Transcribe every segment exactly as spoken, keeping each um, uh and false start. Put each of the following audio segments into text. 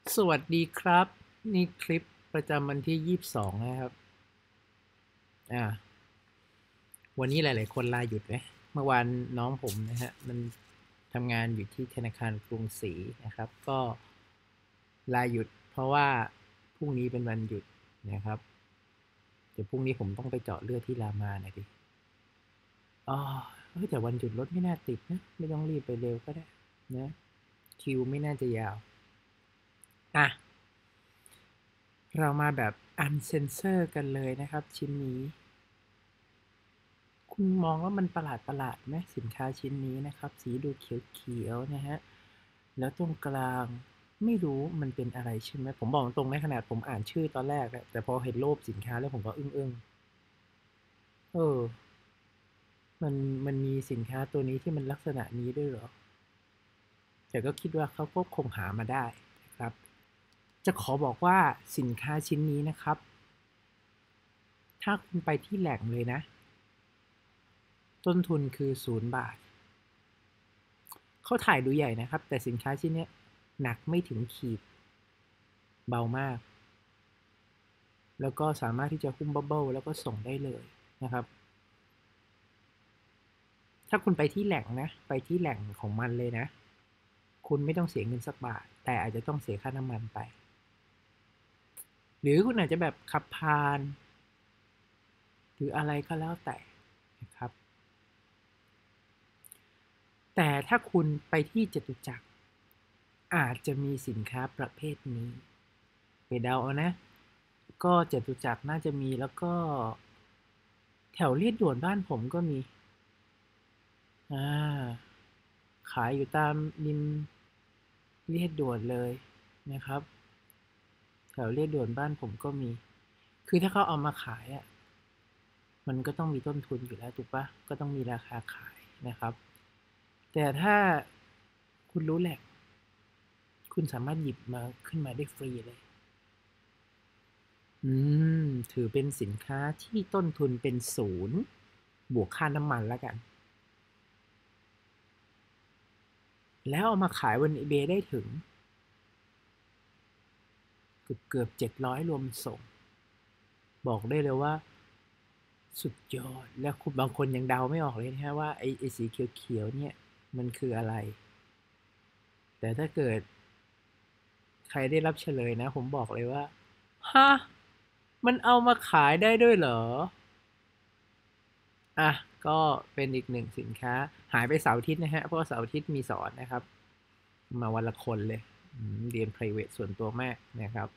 สวัสดีครับนี่คลิปประจำวันที่ยี่สิบสองนะครับอ่าวันนี้หลายๆคนลาหยุดไหมเมื่อวานน้องผมนะฮะมันทำงานอยู่ที่ธนาคารกรุงศรีนะครับก็ลาหยุดเพราะว่าพรุ่งนี้เป็นวันหยุดนะครับเดี๋ยวพรุ่งนี้ผมต้องไปเจาะเลือดที่รามาหน่อยดิอ๋อเฮ้ยแต่วันหยุดรถไม่น่าติดนะไม่ต้องรีบไปเร็วก็ได้นะคิวไม่น่าจะยาวอ่ะเรามาแบบอันเซนเซอร์กันเลยนะครับชิ้นนี้คุณมองว่ามันประหลาดประหลาดไหมสินค้าชิ้นนี้นะครับสีดูเขียวๆนะฮะแล้วตรงกลางไม่รู้มันเป็นอะไรใช่ไหมผมบอกตรงในขนาดผมอ่านชื่อตอนแรกอะแต่พอเห็นรูปสินค้าแล้วผมก็อึ้งๆเออมันมันมีสินค้าตัวนี้ที่มันลักษณะนี้ด้วยเหรอแต่ก็คิดว่าเขาก็คงหามาได้นะครับจะขอบอกว่าสินค้าชิ้นนี้นะครับถ้าคุณไปที่แหล่งเลยนะ ต้นทุนคือศูนย์บาทเขาถ่ายดูใหญ่นะครับแต่สินค้าชิ้นนี้หนักไม่ถึงขีดเบามากแล้วก็สามารถที่จะหุ้มบับเบิ้ลแล้วก็ส่งได้เลยนะครับถ้าคุณไปที่แหล่งนะไปที่แหล่งของมันเลยนะคุณไม่ต้องเสียเงินสักบาทแต่อาจจะต้องเสียค่าน้ำมันไปหรือคุณอาจจะแบบขับผ่านหรืออะไรก็แล้วแต่นะครับแต่ถ้าคุณไปที่จตุจักรอาจจะมีสินค้าประเภทนี้ไปเดาเอานะก็จตุจักรน่าจะมีแล้วก็แถวเลียบด่วนบ้านผมก็มีอ่าขายอยู่ตามริมเลียบด่วนเลยนะครับแถวเลียบด่วนบ้านผมก็มีคือถ้าเขาเอามาขายอ่ะมันก็ต้องมีต้นทุนอยู่แล้วถูกปะก็ต้องมีราคาขายนะครับแต่ถ้าคุณรู้แหละคุณสามารถหยิบมาขึ้นมาได้ฟรีเลยอืมถือเป็นสินค้าที่ต้นทุนเป็นศูนย์บวกค่าน้ำมันแล้วกัน แล้วเอามาขายบน eBay ได้ถึงเกือบเกือบเจ็ดร้อยรวมส่งบอกได้เลยว่าสุดยอดแล้วคุณบางคนยังเดาไม่ออกเลยนะฮะว่าไอ้ไอ้สีเขียวๆเนี่ยมันคืออะไรแต่ถ้าเกิดใครได้รับเฉลยนะผมบอกเลยว่าฮะมันเอามาขายได้ด้วยเหรออ่ะก็เป็นอีกหนึ่งสินค้าหายไปเสาร์อาทิตย์นะฮะเพราะว่าเสาร์อาทิตย์มีสอนนะครับมาวันละคนเลยเรียน private ส่วนตัวมากนะครับ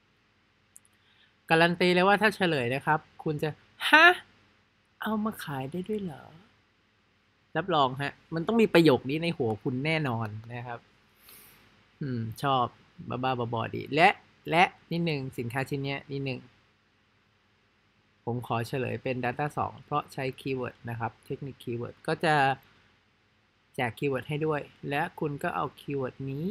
การันตีเลยว่าถ้าเฉลยนะครับคุณจะฮะเอามาขายได้ด้วยเหรอรับรองฮะมันต้องมีประโยคนี้ในหัวคุณแน่นอนนะครับอืมชอบบ้าๆบอๆดีและและนิดหนึ่งสินค้าชิ้นนี้นิดหนึ่งผมขอเฉลยเป็น Data สองเพราะใช้คีย์เวิร์ดนะครับเทคนิคคีย์เวิร์ดก็จะแจกคีย์เวิร์ดให้ด้วยและคุณก็เอาคีย์เวิร์ดนี้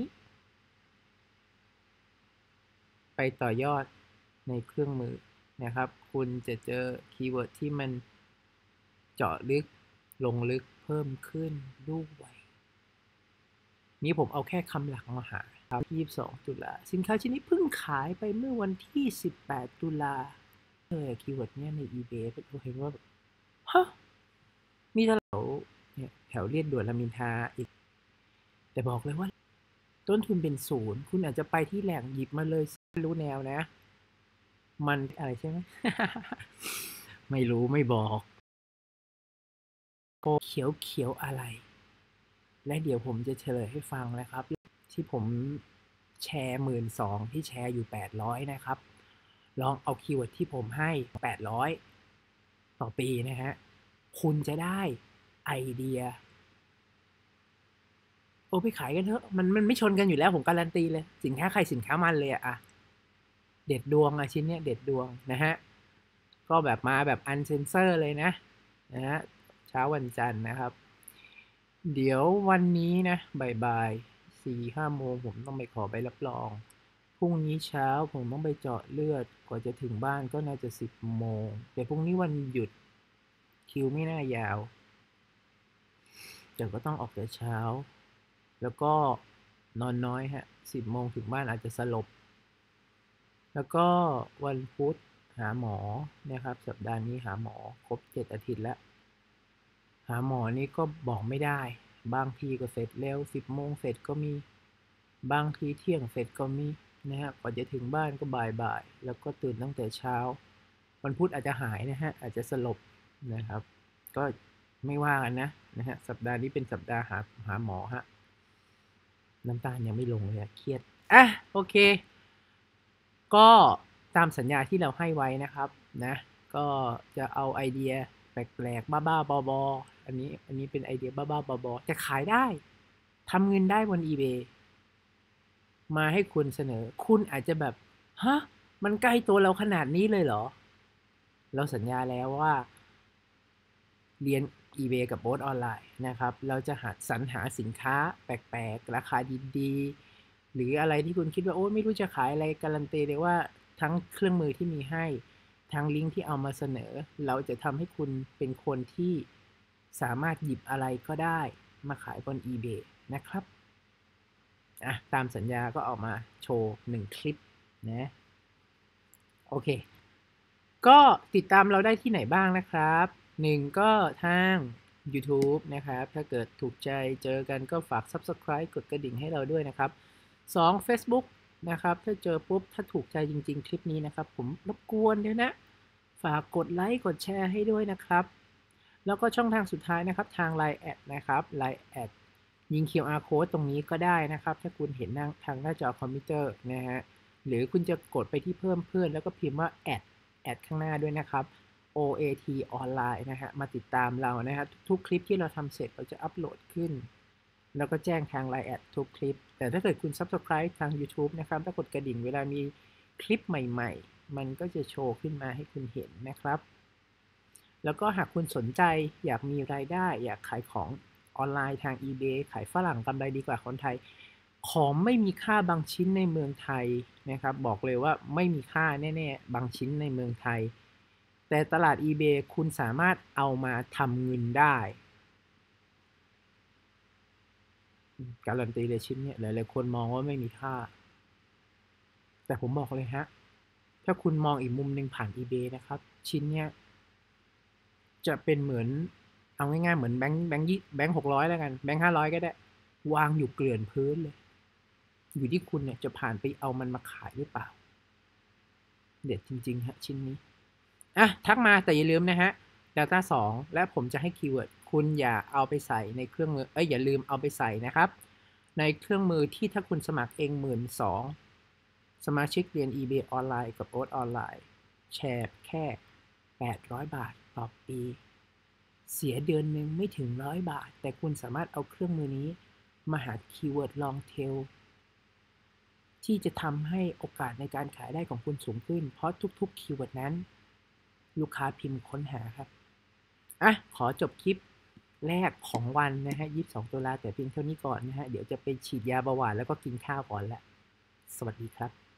ไปต่อยอดในเครื่องมือนะครับคุณจะเจอคีย์เวิร์ดที่มันเจาะลึกลงลึกเพิ่มขึ้นด้วยนี่ผมเอาแค่คำหลักมาหาครับยี่สิบสองตุลาสินค้าชิ้นนี้เพิ่งขายไปเมื่อวันที่สิบแปดตุลาเออคีย์เวิร์ดเนี่ยใน eBay ผมเห็นว่าแบบฮะมีแถวเนี่ยแถวเลียบด่วนรามอินทราอีกแต่บอกเลยว่าต้นทุนเป็นศูนย์คุณอาจจะไปที่แหล่งหยิบมาเลยไม่รู้แนวนะมันอะไรใช่ไหม ไม่รู้ไม่บอกโกเขียวเขียวอะไรและเดี๋ยวผมจะเฉลยให้ฟังนะครับที่ผมแชร์หมื่นสองที่แชร์อยู่แปดร้อยนะครับลองเอาคีย์เวิร์ดที่ผมให้แปดร้อยต่อปีนะฮะคุณจะได้ไอเดียโอ้ไปขายกันเถอะมันมันไม่ชนกันอยู่แล้วผมการันตีเลยสินค้าใครสินค้ามันเลยอะเด็ดดวงอะชิ้นเนี้ยเด็ดดวงนะฮะก็แบบมาแบบอันเซนเซอร์เลยนะนะฮะเช้าวันจันทร์นะครับเดี๋ยววันนี้นะบ่ายๆสี่ห้าโมงผมต้องไปขอใบรับรองพรุ่งนี้เช้าผมต้องไปเจาะเลือดกว่าจะถึงบ้านก็น่าจะสิบโมงแต่พรุ่งนี้วันหยุดคิวไม่น่ายาวแต่ก็ต้องออกแต่เช้าแล้วก็นอนน้อยฮะสิบโมงถึงบ้านอาจจะสลบแล้วก็วันพุธหาหมอนะครับสัปดาห์นี้หาหมอครบเจ็ดอาทิตย์แล้วหาหมอนี่ก็บอกไม่ได้บางทีก็เสร็จเร็วสิบโมงเสร็จก็มีบางทีเที่ยงเสร็จก็มีนะฮะกว่าจะถึงบ้านก็บ่ายๆแล้วก็ตื่นตั้งแต่เช้าวันพุธอาจจะหายนะฮะอาจจะสลบนะครับก็ไม่ว่ากันนะนะฮะสัปดาห์นี้เป็นสัปดาห์หาหาหมอฮะน้ำตาลยังไม่ลงเลยเครียดอ่ะโอเคก็ตามสัญญาที่เราให้ไว้นะครับนะก็จะเอาไอเดียแปลกๆบ้าๆบอๆอันนี้อันนี้เป็นไอเดียบ้าๆบอๆแต่ขายได้ทำเงินได้บน eBay มาให้คุณเสนอคุณอาจจะแบบฮะมันใกล้ตัวเราขนาดนี้เลยเหรอเราสัญญาแล้วว่าเรียน eBay กับโบ๊ทออนไลน์นะครับเราจะหาสรรหาสินค้าแปลกๆราคาดีๆหรืออะไรที่คุณคิดว่าโอ้ไม่รู้จะขายอะไรการันตีเลยว่าทั้งเครื่องมือที่มีให้ทั้งลิงก์ที่เอามาเสนอเราจะทำให้คุณเป็นคนที่สามารถหยิบอะไรก็ได้มาขายบน eBay นะครับอ่ะตามสัญญาก็ออกมาโชว์หนึ่งคลิปนะโอเคก็ติดตามเราได้ที่ไหนบ้างนะครับหนึ่งก็ทาง YouTube นะครับถ้าเกิดถูกใจเจอกันก็ฝาก Subscribe กดกระดิ่งให้เราด้วยนะครับสอง Facebook นะครับถ้าเจอปุ๊บถ้าถูกใจจริงๆคลิปนี้นะครับผมรบกวนเดี๋ยวนะฝากกดไลค์กดแชร์ให้ด้วยนะครับแล้วก็ช่องทางสุดท้ายนะครับทาง ไลน์ แอดนะครับ ไลน์ แอดยิง คิว อาร์ Code ตรงนี้ก็ได้นะครับถ้าคุณเห็นทางหน้าจอคอมพิวเตอร์นะฮะหรือคุณจะกดไปที่เพิ่มเพื่อนแล้วก็พิมพ์ว่าแอดแอดข้างหน้าด้วยนะครับ โอ เอ ที ออนไลน์นะฮะมาติดตามเรานะฮะทุกคลิปที่เราทำเสร็จเราจะอัปโหลดขึ้นแล้วก็แจ้งทาง ไลน์ แอดทุกคลิปแต่ถ้าเกิดคุณ Subscribe ทาง YouTube นะครับถ้ากดกระดิ่งเวลามีคลิปใหม่ๆมันก็จะโชว์ขึ้นมาให้คุณเห็นนะครับแล้วก็หากคุณสนใจอยากมีรายได้อยากขายของออนไลน์ทาง eBay ขายฝรั่งกำไรดีกว่าคนไทยของไม่มีค่าบางชิ้นในเมืองไทยนะครับบอกเลยว่าไม่มีค่าแน่ๆบางชิ้นในเมืองไทยแต่ตลาด eBay คุณสามารถเอามาทำเงินได้การันตีเลยชิ้นเนี่ยหลายๆคนมองว่าไม่มีค่าแต่ผมบอกเลยฮะถ้าคุณมองอีกมุมหนึ่งผ่าน eBay นะครับชิ้นเนี้ยจะเป็นเหมือนเอาง่ายๆเหมือนแบงค์แบงค์ยี่แบงค์หกร้อยแล้วกันแบงค์ห้าร้อยก็ได้วางอยู่เกลื่อนพื้นเลยอยู่ที่คุณเนี่ยจะผ่านไปเอามันมาขายหรือเปล่าเด็ดจริงๆฮะชิ้นนี้อ่ะทักมาแต่อย่าลืมนะฮะ Data สองและผมจะให้คีย์เวิร์ดคุณอย่าเอาไปใส่ในเครื่องมือเอ้ยอย่าลืมเอาไปใส่นะครับในเครื่องมือที่ถ้าคุณสมัครเองหมื่นสองสมาชิกเรียน eBay ออนไลน์กับโอ๊ตออนไลน์แชร์แค่แปดร้อยบาทต่อปีเสียเดือนหนึ่งไม่ถึงร้อยบาทแต่คุณสามารถเอาเครื่องมือนี้มาหาคีย์เวิร์ด long tail ที่จะทำให้โอกาสในการขายได้ของคุณสูงขึ้นเพราะทุกๆคีย์เวิร์ดนั้นลูกค้าพิมพ์ค้นหาครับอ่ะขอจบคลิปแรกของวันนะฮะยี่สิบสองตุลาแต่เพียงเท่านี้ก่อนนะฮะเดี๋ยวจะไปฉีดยาเบาหวานแล้วก็กินข้าวก่อนละสวัสดีครับ